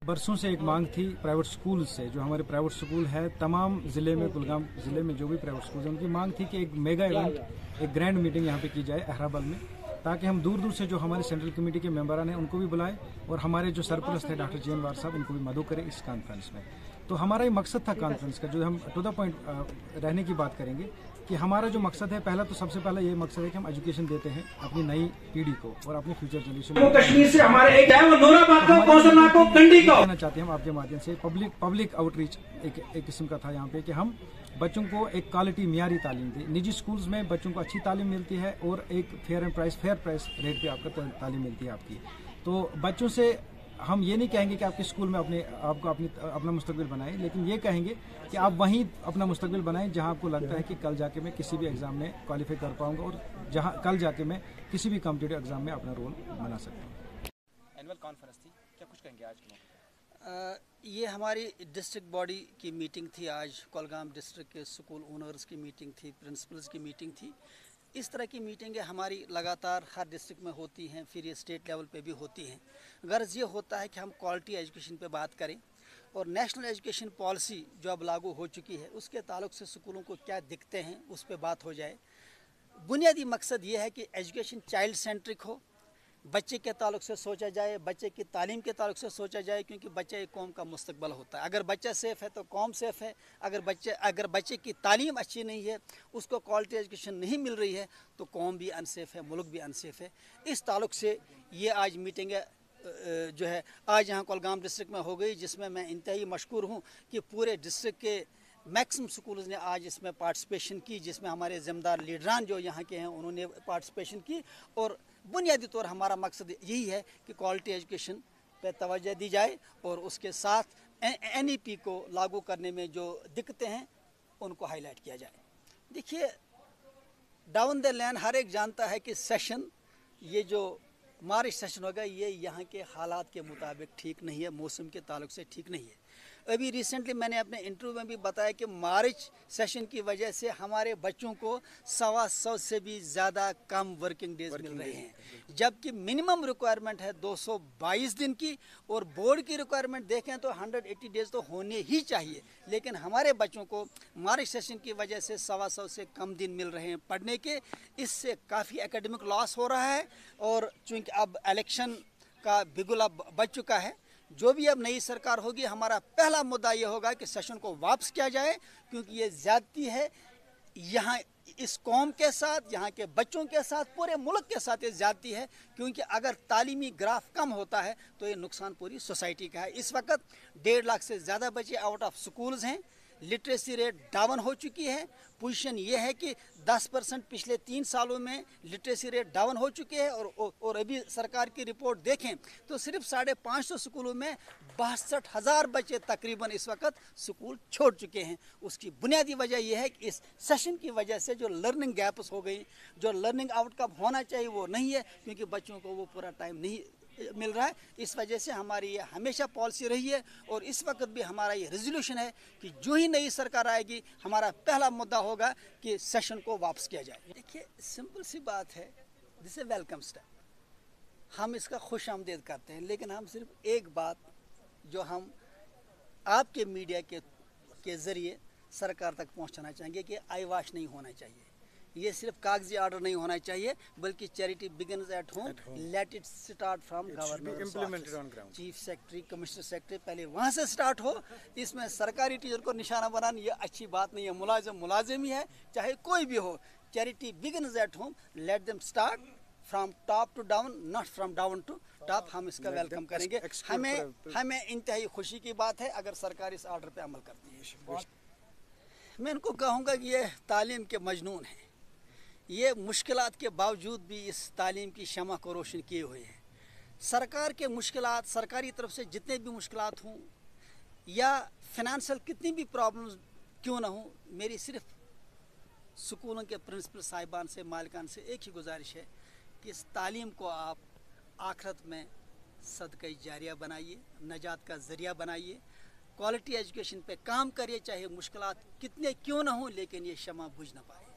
बरसों से एक मांग थी प्राइवेट स्कूल से, जो हमारे प्राइवेट स्कूल है तमाम ज़िले में, कुलगाम ज़िले में जो भी प्राइवेट स्कूल है उनकी मांग थी कि एक मेगा इवेंट, एक ग्रैंड मीटिंग यहाँ पे की जाए अहराबल में, ताकि हम दूर दूर से जो हमारे सेंट्रल कमेटी के मेंबरान हैं उनको भी बुलाएं और हमारे जो सरपरस्त थे डॉक्टर जे एन वार साहब उनको भी मदऊ करें इस कॉन्फ्रेंस में। तो हमारा ये मकसद था कॉन्फ्रेंस का, जो हम टू द पॉइंट रहने की बात करेंगे कि हमारा जो मकसद है, पहला तो सबसे पहला ये मकसद है कि हम एजुकेशन देते हैं अपनी नई पीढ़ी को और अपनी फ्यूचर जनरेशन को। कश्मीर से हमारे एक है वो नूराबाद को, कौसरनाग को, कंडी को कहना चाहते हैं हम आपके माध्यम से पब्लिक आउटरीच एक किस्म का था यहाँ पे कि हम बच्चों को एक क्वालिटी मियारी तालीम दें। निजी स्कूल्स में बच्चों को अच्छी तालीम मिलती है और एक फेयर प्राइस रेट पे आपको तालीम मिलती है आपकी। तो बच्चों से हम ये नहीं कहेंगे कि आपके स्कूल में अपना मुस्तकबिल बनाएं, लेकिन ये कहेंगे कि आप वहीं अपना मुस्तकबिल बनाएं जहां आपको लगता है कि कल जाके मैं किसी भी एग्जाम में क्वालिफाई कर पाऊंगा और जहां कल जाके मैं किसी भी कॉम्पिटिटिव एग्जाम में अपना रोल बना सकता हूँ। एनुअल कॉन्फ्रेंस थी, क्या कुछ कहेंगे आज के? ये हमारी डिस्ट्रिक्ट बॉडी की मीटिंग थी आज। कुलगाम डिस्ट्रिक्ट के स्कूल ओनर्स की मीटिंग थी, प्रिंसिपल्स की मीटिंग थी। इस तरह की मीटिंगें हमारी लगातार हर डिस्ट्रिक्ट में होती हैं, फिर ये स्टेट लेवल पे भी होती हैं। गर्ज ये होता है कि हम क्वालिटी एजुकेशन पे बात करें और नेशनल एजुकेशन पॉलिसी जो अब लागू हो चुकी है उसके ताल्लुक से स्कूलों को क्या दिखते हैं उस पर बात हो जाए। बुनियादी मकसद ये है कि एजुकेशन चाइल्ड सेंट्रिक हो, बच्चे के ताल्लुक से सोचा जाए, बच्चे की तालीम के ताल्लुक से सोचा जाए, क्योंकि बच्चा एक कौम का मुस्तकबल होता है। अगर बच्चा सेफ़ है तो कौम सेफ़ है। अगर बच्चे की तालीम अच्छी नहीं है, उसको क्वालिटी एजुकेशन नहीं मिल रही है, तो कौम भी अनसेफ़ है, मुल्क भी अनसेफ़ है। इस ताल्लुक से ये आज मीटिंग जो है आज यहाँ कुलगाम डिस्ट्रिक्ट में हो गई, जिसमें मैं इंतहाई मशकूर हूँ कि पूरे डिस्ट्रिक्ट के मैक्सिमम स्कूल्स ने आज इसमें पार्टिसिपेशन की, जिसमें हमारे ज़िम्मेदार लीडरान जो यहाँ के हैं उन्होंने पार्टिसिपेशन की। और बुनियादी तौर हमारा मकसद यही है कि क्वालिटी एजुकेशन पे तवज्जो दी जाए और उसके साथ NEP को लागू करने में जो दिक्कतें हैं उनको हाईलाइट किया जाए। देखिए, डाउन द लाइन हर एक जानता है कि सेशन, ये जो मार्च सेशन होगा, ये यहाँ के हालात के मुताबिक ठीक नहीं है, मौसम के ताल्लुक से ठीक नहीं है। अभी रिसेंटली मैंने अपने इंटरव्यू में भी बताया कि मार्च सेशन की वजह से हमारे बच्चों को 125 से भी ज़्यादा कम वर्किंग डेज मिल रहे हैं, जबकि मिनिमम रिक्वायरमेंट है 222 दिन की और बोर्ड की रिक्वायरमेंट देखें तो 180 डेज तो होने ही चाहिए। लेकिन हमारे बच्चों को मार्च सेशन की वजह से 125 से कम दिन मिल रहे हैं पढ़ने के। इससे काफ़ी एकेडमिक लॉस हो रहा है। और चूँकि अब इलेक्शन का बिगुल अब बच चुका है, जो भी अब नई सरकार होगी, हमारा पहला मुद्दा ये होगा कि सेशन को वापस किया जाए, क्योंकि ये ज़्यादती है यहाँ इस कौम के साथ, यहाँ के बच्चों के साथ, पूरे मुल्क के साथ ये ज़्यादती है। क्योंकि अगर तालीमी ग्राफ कम होता है तो ये नुकसान पूरी सोसाइटी का है। इस वक्त 1.5 लाख से ज़्यादा बच्चे आउट ऑफ स्कूल्स हैं, लिटरेसी रेट डाउन हो चुकी है। पोजीशन ये है कि 10% पिछले 3 सालों में लिटरेसी रेट डाउन हो चुके हैं। और अभी सरकार की रिपोर्ट देखें तो सिर्फ 550 स्कूलों में 62,000 बच्चे तकरीबन इस वक्त स्कूल छोड़ चुके हैं। उसकी बुनियादी वजह यह है कि इस सेशन की वजह से जो लर्निंग गैप्स हो गई, जो लर्निंग आउटकम होना चाहिए वो नहीं है, क्योंकि बच्चों को वो पूरा टाइम नहीं मिल रहा है। इस वजह से हमारी ये हमेशा पॉलिसी रही है और इस वक्त भी हमारा ये रेजोल्यूशन है कि जो ही नई सरकार आएगी, हमारा पहला मुद्दा होगा कि सेशन को वापस किया जाए। देखिए, सिंपल सी बात है, दिस ए वेलकम स्टेप, हम इसका खुश आमदेद करते हैं। लेकिन हम सिर्फ एक बात जो हम आपके मीडिया के ज़रिए सरकार तक पहुँचाना चाहेंगे कि आई वॉश नहीं होना चाहिए। ये सिर्फ कागजी ऑर्डर नहीं होना चाहिए, बल्कि charity begins at home, let it start from government, chief secretary, commissioner secretary, पहले वहाँ से स्टार्ट हो। इसमें सरकारी टीचर को निशाना बनाना ये अच्छी बात नहीं है। मुलाजिम ही है, चाहे कोई भी हो। Charity begins at home, let them start from top to down, not from down to top. हम इसका वेलकम करेंगे। हमें इंतहाई खुशी की बात है अगर सरकार इस ऑर्डर पे अमल करती है। मैं इनको कहूँगा कि ये तालीम के मजनून हैं। ये मुश्किलात के बावजूद भी इस तालीम की शमा को रोशन किए हुए हैं। सरकार के मुश्किलात, सरकारी तरफ से जितने भी मुश्किलात हों या फिनेंशियल कितनी भी प्रॉब्लम्स क्यों ना हो, मेरी सिर्फ स्कूलों के प्रिंसिपल साहिबान से, मालिकान से एक ही गुजारिश है कि इस तालीम को आप आखिरत में सदका जारिया बनाइए, नजात का ज़रिया बनाइए। क्वालिटी एजुकेशन पे काम करिए, चाहे मुश्किलात कितने क्यों ना हों, लेकिन ये शमा बुझ ना पाए।